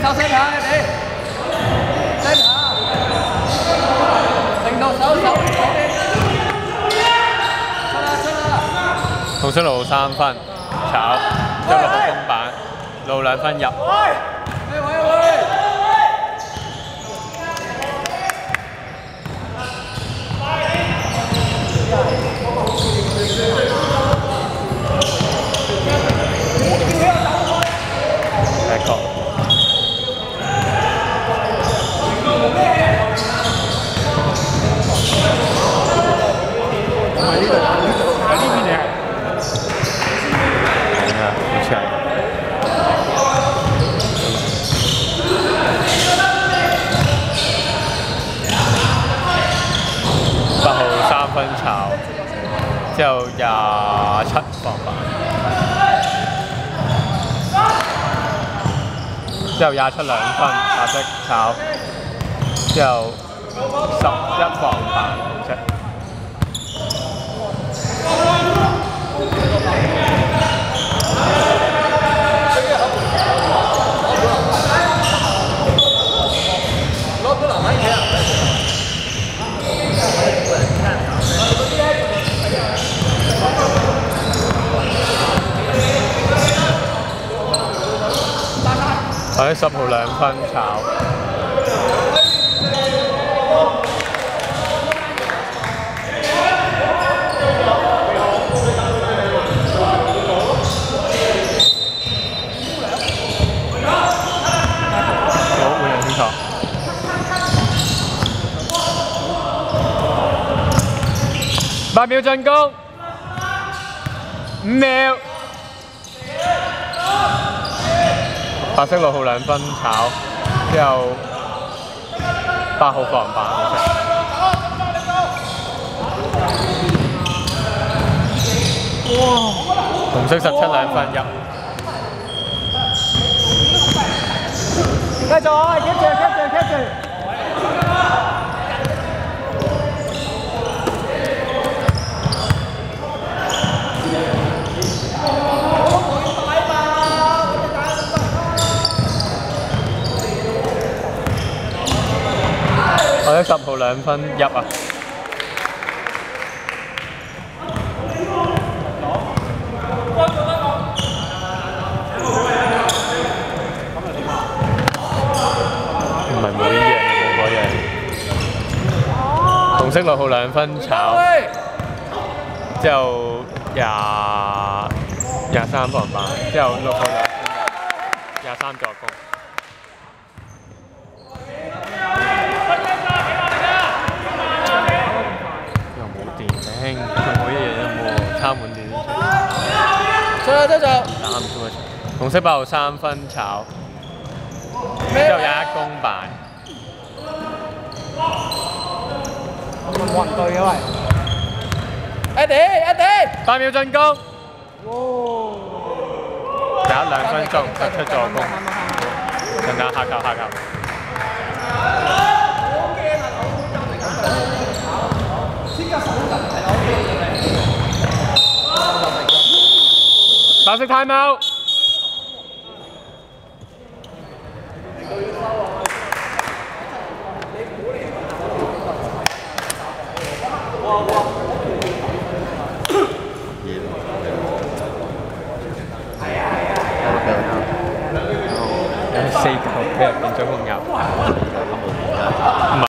手伸下你，伸下，令到手好啲。出啦！ 紅色路3分，炒，之後6號公板，路2分入。8號3分炒，之後27防板，之後27 2分白色炒，之後11防板紅色。喺10號2分炒，好換人清楚。8秒進攻，5秒。白色6號2分炒，之後8號防板紅色。紅色17 2分入。 繼續，keep住。 我喺10號2分入啊！唔係冇呢樣冇嗰樣。紅色6號2分炒，之後23防板，之後6號2分23助攻。仲冇一樣有冇差滿點？ 出！ 打唔到啊！紅色8號3分炒，之後21公板。 冇人對嘅喂，Eddie，8 秒進攻，打2分鐘突出助攻，陣間下球。白色 time out。有4球俾人變咗控入，唔係